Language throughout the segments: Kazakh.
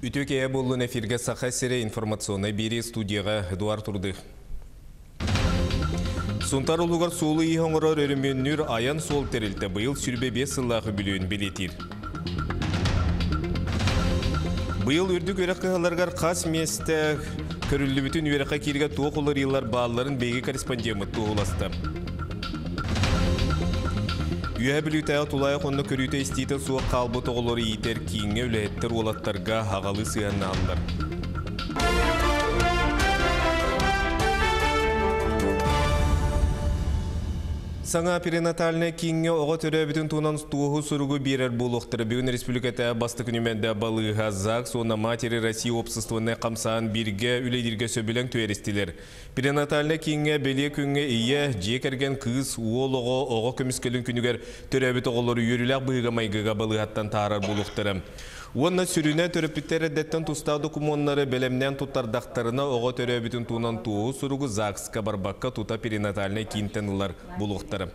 Ütөкея болын эфирге саха сере информационный бери студияға Эдуард Турдых. Сунтар улугар солы иғаңырар өріменнер аян сол терілті бұйыл сүрбе 5 сыллағы білуін білетір. Бұйыл үрдік өрек қығаларғар қас месті көрілі бүтін өрекқа керге тоқ олар елар бағаларын бейгі корреспондемі туғыласты. Үйә білутәғі тұлайық онны көріті істейтін суық қалбы тоғылары етер кейінге үләйттір олаттарға ағалы сыянна алындар. Саңа перинатальный кейінге оға түрі бүтін туынан туғы сұрығы берер болуқтыры. Бүгін республиката басты күнімәнді балыға зақ, соны матери Россия обществоны қамсаған бірге үлейдерге сөбілен төерістілер. Перинатальный кейінге беле күнге ие жекерген қыз уолығы оға көміскелін күнігер түрі бүті оғылары үйірілік бұйға майғыға балығаттан тағарар болуқтыры. Онна сүріне төрөпіттері дәттен тұстауды күмонлары бәлемнен тұттардақтарына оға төрі бүтін туынан туғы сұрығы зақсқа барбаққа тұта перинатальный кейінтен ұлар болуқтыры.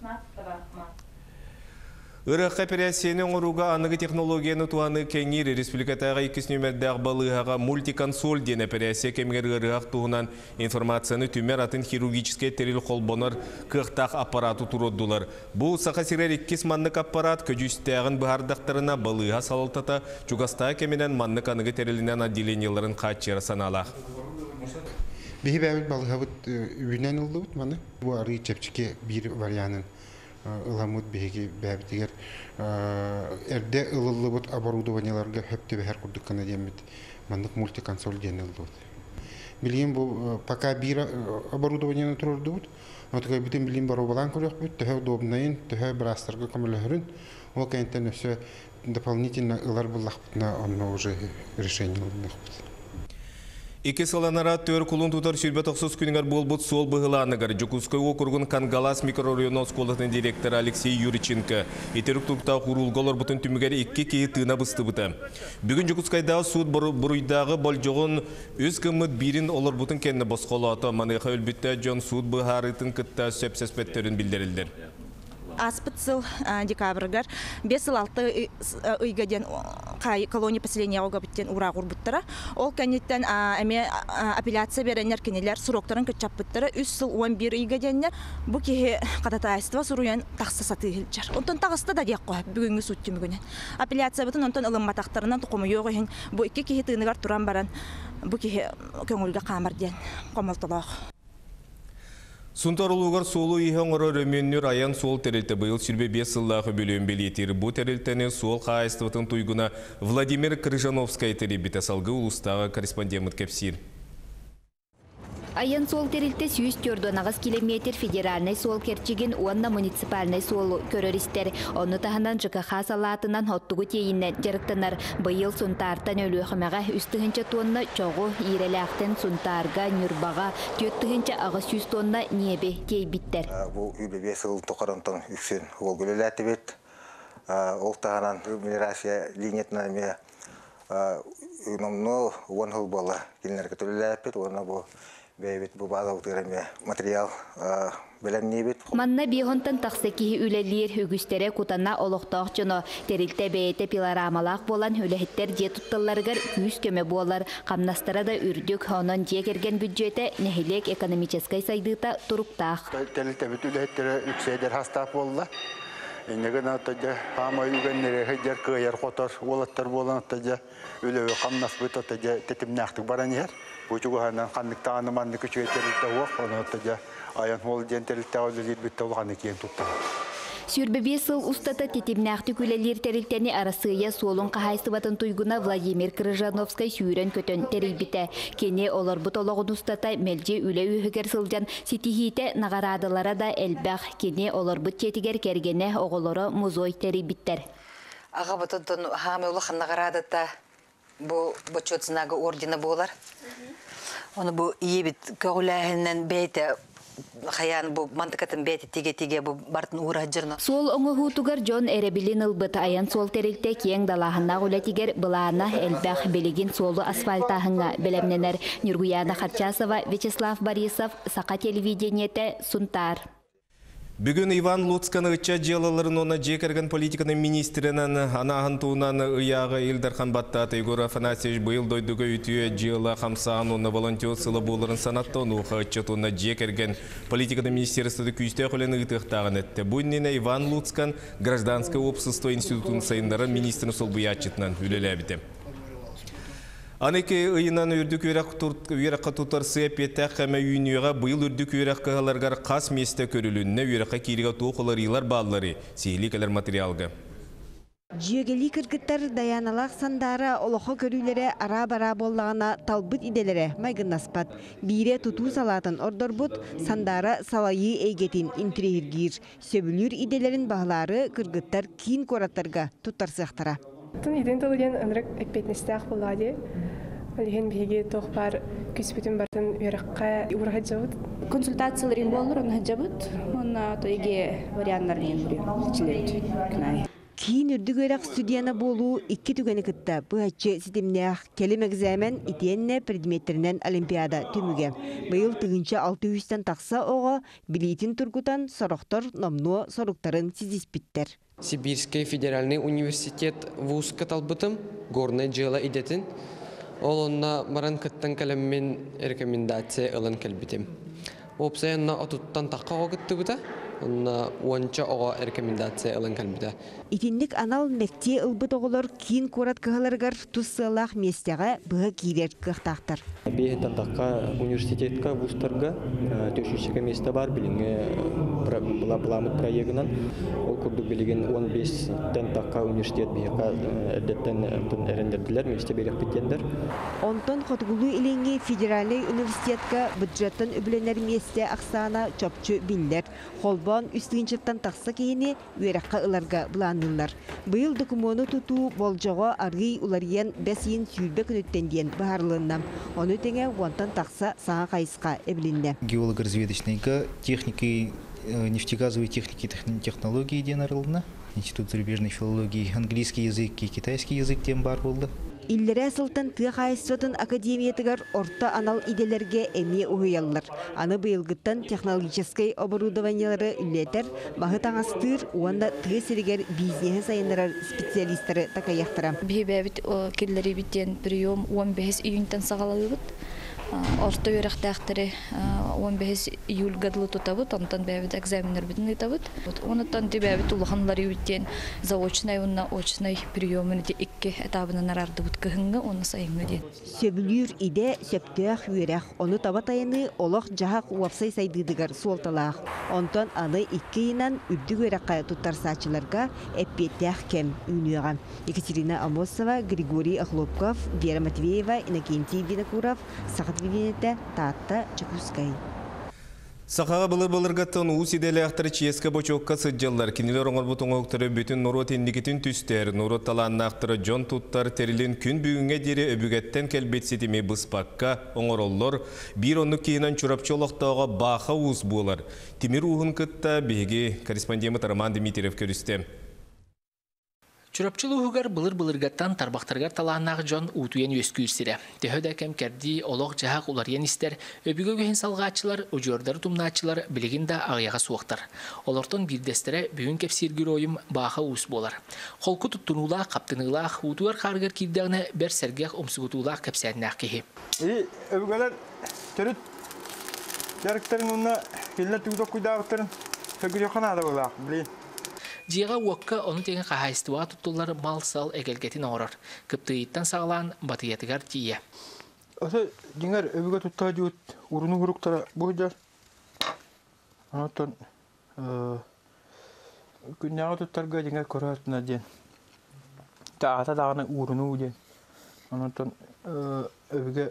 Үріқ операцияның ұруға анығы технологияны туаны кәңір республикатаға 2 нөмірдәғ балығаға мультиконсоль ден операция кемгер үріғақ туғынан информацияны түмер атын хирургический терил қолбонар қықтақ аппараты тұруддылар. Бұл сақасырер 2 маннық аппарат көжістәғін бұхардақтарына балыға салылтата чуғастағы кеменен маннық анығы терилінен отделенияларын қатчері саналақ. Бейі бәуіл балыға бұд үйінен ұлды бұд маны? Бұл ары чепчіке бір варианын ыламыд беги бәбитигер эрде ылылы бут оборудованияларга хөптө бәһәр курдук кана демит мандык мультиконсоль денилди. Билген бу пока бир оборудование турурду бут. Отга битен билген бару балан көрөк бут, төһө удобнайын, төһө брастарга камылыһырын. Ол кайнтен өсө дополнительно ылар буллахпытна онно уже решение булдык. Ике саланара төр кулун тутар сүрбе 90 күнігер болбут сол бұғыланығыр. Жукускай округун Кангалас микрорайонын сколатын директор Алексей Юриченко. Итерік тұрқта құрулғалар бұтын түмігері 2 кейі тыына бұсты бұты. Бүгін Жукускайдағы суд бұруйдағы болжоғын өз кымыт бірін олар бұтын кенні босқолаты. Маныға өлбітті жон суд бұғарытын кытта сөпсеспеттерін білдерілдер. Аспыт сыл декабрьгар 5-6 ыйгаден колония поселения ога биттен ура гурбуттара. Ол канеттен эме апелляция беренер кенелер суроктарын кычап буттара 3 сыл 11 ыйгаденнер бу кеhe кататайства суруян таксы сатылжар. Онтон тагыста да дек кой бүгүнгү суд түмүгүнөн. Апелляция бутун онтон ылым матактарынан тукуму жок экен. Бу 2 кеhe тыыныгар туран баран бу кеhe көңүлгө камар ден комалталак. Сунтар улугар солу иһоңоро рөмөннөр аян сол терилте быйыл сүрбе 5 сыллағы бөлөм белетир. Бу терилтени сол кайыстыбытын туйгуна Владимир Крыжановскай терибите салгы улустагы корреспондент кепсир. Аян сол терилте 104 километр федеральный сол керчиген уанна муниципальный сол көрөристер. Оны таханан ЖКХ салатынан хоттугу тейиннен жарыктанар. Быйыл сунтартан өлөхөмәгә үстүгенче тонна чогу иреләктен сунтарга нюрбага 4 агыс 100 тонна небе тейбиттер. Бу үбе сыл токарантан үксен ол гөлеләтебет. Ол таханан миграция линиятна ме номно вонхол бала килнәргә төлеләпет, оны бу бәйбет бу базаутырыме материал белемнебет. Манна бихонтан таксеки үлелер үгүстере кутана олоктоок жоно терилте бейте пилорамалак болан үлехиттер же тутталларгар күз көмө болар камнастара да үрдүк онон же керген бюджете нехилек экономической сайдыта туруктаак. Терилте бүт үлехиттере үксейдер хастап болла. Неген атаja хама үгеннере хеджер кыяр хотор олаттар болан атаja үлеwe камнас бут атаja тетимнактык баранер. Бучугана ханныктаны манны күчөйтерилте ок, оны атаja аян хол жентерилте олдит битте болганы кийин тутта. Сүрбе 5 сыл устата тетимнакты күлелер терилтени арасыя солун кахайсыбатын туйгуна Владимир Крыжановскай сүйрен көтөн терилбите. Кене олар бутологун устата мелже үле үйгер сылжан ситихите нагарадылара да элбах кене олар бут четигер кергене оголоро музой терилбиттер. Ага бутон хаме улахан нагарадата бу бочотснага ордена болар. Оны бу иебит көгүләһеннән бейте хаян бу мантыкатын бейте теге бу бартын ура жырна. Сол оңы хутугар Джон Эребилин ылбыт аян сол терилте кең далахына гулатигер былана элбах белигин солу асфальтахынга белемненер. Нургуяна Харчасова, Вячеслав Борисов, Сака телевидениете, Сунтар. Бүгін Иван Луцканы ыча желаларын она жекерген политиканың министрінен анағын туынан ұяғы Илдархан Баттаты Егор Афанасьевич бұйыл дойдығы үтіе жела қамсаған оны волонтер сылы болырын санаттан ұға ыча туына жекерген политиканың министерстводы күйісті қолен ұйтықтағын әтті. Бұйнен Иван Луцкан гражданское общество институтын сайындарын министрін сол бұячытынан үлелі әбіті. Анеке ыйынан үрдік үйраққа тұтар сыйап еттәқ қәмә үйінеға бұйыл үрдік үйраққа ғаларғар қас месті көрілінне үйраққа кейліға тоқылар илар баллары сейлі кәлер материалға. Жүйегелі кіргіттар даяналақ сандары олықы көрілері ара-бара боллағына талбыт иделері майгыннаспат. Бире тұту салатын ордор бұд, сандары салайы әйгетін интригергер. Сөбілер иделерін бағылары кіргіттар кейін кораттарға тұттарсықтара. Тун иден толген ынрык экпетнестях булади. Алиген биге тохпар күспүтүн бартын үйракка урага жабыт. Консультацияларым болор, он жабыт. Он тоиге варианттарын билет. Күнай. Кейін үрдігөрек студияна болу 2 түгені кітті. Бұл әтші сетімнеғ келім экзамен итенне предметтерінен олимпиада түміге. Бұйыл түгінші 600-тен тақса оға билетин тұргутан сорықтар номну соруктарын сизиспиттер. Сибирский федеральный университет вуз каталбытым, горный жила идетін. Ол онна маран кыттан кәлеммен рекомендация ылын кәлбітім. Опсайынна отуттан таққа оғытты бұта. Онна уанча оға рекомендация ылын кәлбіті. Итинник анал мәкте ылбыт оғылар кейін корат кығаларғар тұссылақ местеға бұға кейлер кықтақтар. Бейхеттен таққа университетка, вустарға төшіншігі месті бар біліңі бұламыт проегінен. Ол күрді білеген 15-тен таққа университет бейхақа әрдеттен әрендерділер, месте берек біттендер. Онтон қотығылу иленге федеральный университетка бюджеттен үбіленер месте ақсана чопчу биллер. Холбан үстігіншіптен тақса кейіне үйраққа ыларға бұланылар. Бұйыл документу тұту болжаға арғый улариян бәсейін сүйілбе күніттенден бағарлығынан. Оны теңе уантан тақса саңа қайысқа әбілінді. Геолого-разведочная техники, нефтегазовой техники и технологии ден арылына. Институт зарубежной филологии, английский язык и китайский язык тем бар болды. Иллері сылтын тыға қайыстыратын академиятығар орта анал иделерге әме ұғыялылар. Аны бұйылғыттан технологической оборудованиялары үлетер, мағы таңастыр, уанда тығы сірігер бизнесі сайынырар специалистері тақаяқтыра. Бейбәбіт келлері біттен прием 15 июньтен сағалығы бұд. Орта өріқтәқтірі 15 июль ғадылы тұтабыд, онтан бәбіт экзаменер бітін ұйтабыд. Онытан бәбіт ұлғанлары үттен заочнай, онна очнай приемыны де 2 этабынан арарды бұд кығынғы, оны сайыңы ден. Сөбілер иде сөптіғ үйерәқ, оны табатайыны олық жағақ уапсай сайдыдығар суалталақ. Онтан аны 2 инан үрдік өрәққа тұттар сачыларға әппеттәқ кәм үйнеға. Екатерина Амосова, Григорий Охлопков, Вера Матвеева, Иннокентий Винокуров, Сақат Винеті, Татта Чекускай. Сақаға бұлыр-бұлырғаттан ұс иделі ақтары чиескі бочоққа сыджалар. Кенелер оңыр бұтың оқтары бүтін нұрот ендікетін түстер. Нұрот таланын ақтары жон тұттар терілін күн бүгінге дері өбігеттен кәлбетсетіме бұспаққа оңыр олар. Bir онлық кейінен чұрапчы олықтауға бақа ұс болар. Тимир ұғын күтті беге корреспондемі Роман Дмитриев көрісті. Чурапчылы уғығар бұлыр-бұлырғаттан тарбақтарғар талағынағы жон ұтуен өскі үрсірі. Төхөді әкем кәрді олық жағақ оларен істер, өбігі өген салғачылар, өжордар тұмначылар білігінде ағияға суықтар. Олардың бірдестері бүгін кепсергір ойым баға ұс болар. Қолқы тұттынуылақ, қаптынылақ, ұтуар қарғыр кирдағына бәр сәргеқ omsығытуылақ кәпсәдінақ кеге. Өбігілер түріт жарықтарын ұнна келінер түгідік құйдағықтарын сөгір еқан ады болақ, білейін. Жиға уаққа оны теңі қағайыстыға тұттылар мал сал әгелгетін ауырар. Кіптігіттен сағылан батыятығар тие. Осы деңер өбіге тұттаға жүйет ұрыны ғұрықтара бұғыдар. Анаттан күнняға тұттарға деңер көрәтіна ден. Тағата дағына ұрыны ден. Анаттан өбіге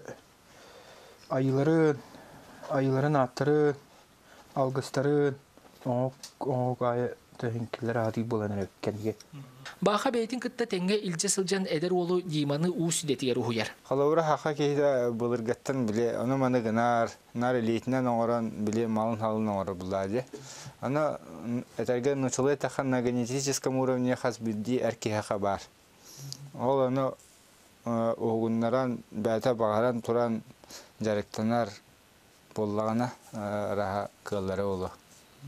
айыларын аттырын, алғыстарын, оңық айы тәңкілер ады болан өккенге. Бақа бәйтін күтті тәңге илже сылжан әдір олу диманы ұу сүдетігер ұхуяр. Қалауыра хақа кейді бұлырғаттан біле, оны маны гынар, нар елейтінен оңыран біле малын халын оңыры бұлады. Аны әтәрге нұчылы таққан на генетическом уровне қаз білді әрке хақа бар. Ол оны оғыннаран бәті бағаран тұран жарықтанар боллағына раға қылары олы.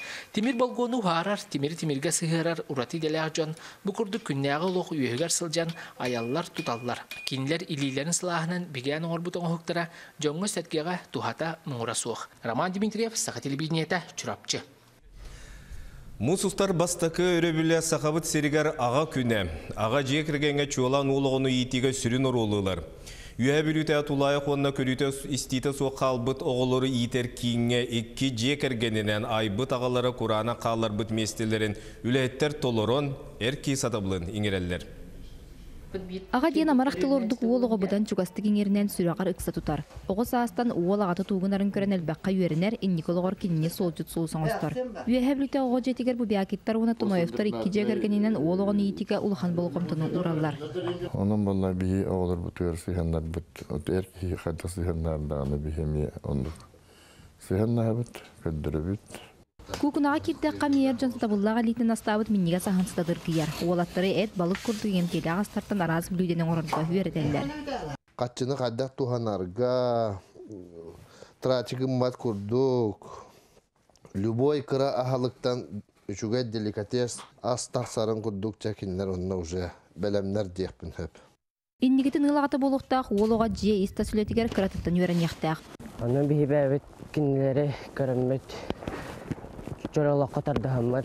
Тимир болгону харар, тимирге сыгырар урати делег жон, бу курдук күннәгы олох үйөгөр сылжан аяллар туталлар. Кинилер илилерин сылахынан бигән орбутон хоктара жоңго сеткега тухата муңура суох. Роман Дмитриев, Саха телевидениета, Чурапчы. Мусустар бастакы өрөбүлі сақабыт серігер аға күні. Аға жекіргенге чуалан олығыны етіге сүрін оролылар. Үйә білуті атулайы қонына көріті істейті соқ қалбыт оғылары етер кейінге екі жекіргенінен айбыт ағалары Құрана қалар бұт местелерін үләйттер толырын әркей сатаблын еңерелер. Аға дейін амарақтыл ордық уолығы бұдан чугасты кеңерінен сүрағар ұқса тұтар. Оғы саастан уол ағаты туғынарын көрін әлбәққа үйерінер инниколығыр кеніне сол жүт сол соңыстар. Үйе әбілікті оғы жетігер бұл биякеттар оны тұноевтар екі жегергенінен уолығын етіге ұлған болғымтының ұралар. Оның бұлна бейі оғылыр бұт үйер сүйенлер бұт, әркі қайта сүйенлерді бейхеме ондық. Сүйенлер бұт, көддірі бұт. Кукунаға кирдек қамиер жонсыда бұллаға лейтін астабыт миннеге сағансыдадыр кияр. Олаттары әт балық күрдіген келі ағастартан араз білуденің орынға үйеретелдер. Қатчыны қаддақ туханарға, трачығын бат күрдік, любой кыра ағалықтан үшуге деликатес астақсарын күрдік чәкінлер онына уже бәлемнер дейіппін хөп. Иннегетін ұлағаты болуқтақ, олуға же иста сүлетігер кыратыптан үйерен яқтақ. Оның бейбі әбет кінлері көрінмет. Жоралақ қатарды хаммат,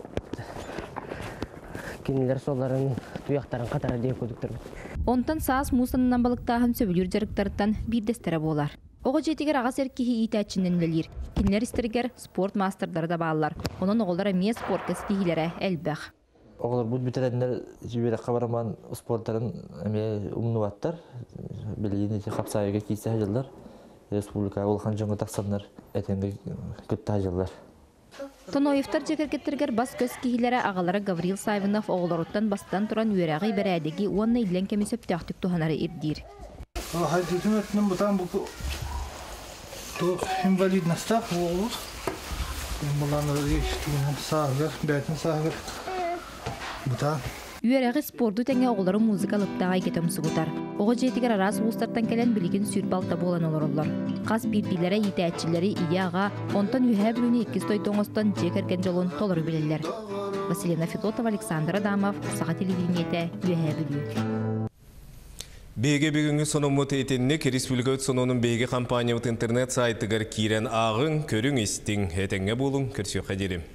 кенелер соларын туяқтарын қатары дейіп көдіктір. Онтан саас мусанынан балықтағын сөбілер жарықтарыттан бірдестері болар. Оғы жетігер ағас әркеге ит әтшінен өлер. Кенелер істергер спорт мастerdары да бағалар. Оның оғылары ме спорт кәстігілері әлбәқ. Оғылар бұд бітірәдінлер жібері қабараман спорттарын ұмнуаттар. Білген ете қапсайыға кейсі әжілдер. Республика олқан жоңғы тақсанлар әтенгі күтті әжілдер. Тоноевтар жекергеттергер бас көз кейлері ағалары Гаврил Савинов оғыларуттан бастан тұран үйерағы бәрәдегі онына илен кәмі сөптіқтік тұханары ердейір. Хайдутын өтінің бұтан бұл инвалидностақ оғылыр. Бұланыр ештігінің сағығыр, бәтін сағығыр бұтан. Үйерағы спорду тәңе оғылары музыкалыптаға кетім сұғытар. Оғы жетігер арас ұлыстартан кәлен білген сүрбалта болан оларылар. Қас бирдилері етәтчілері ияға, онтан үйә білуіне 2 той тоңыстан жекерген жолын толыры білелер. Василина Федотова, Александр Адамов, Саха телевидениеті үйә білу. Беге бүгінгі сонымыт етіннік республика сонының беге компаниявыт интернет сайтығыр кирен ағын көрің істің әтенге болың көрсеу қадерім.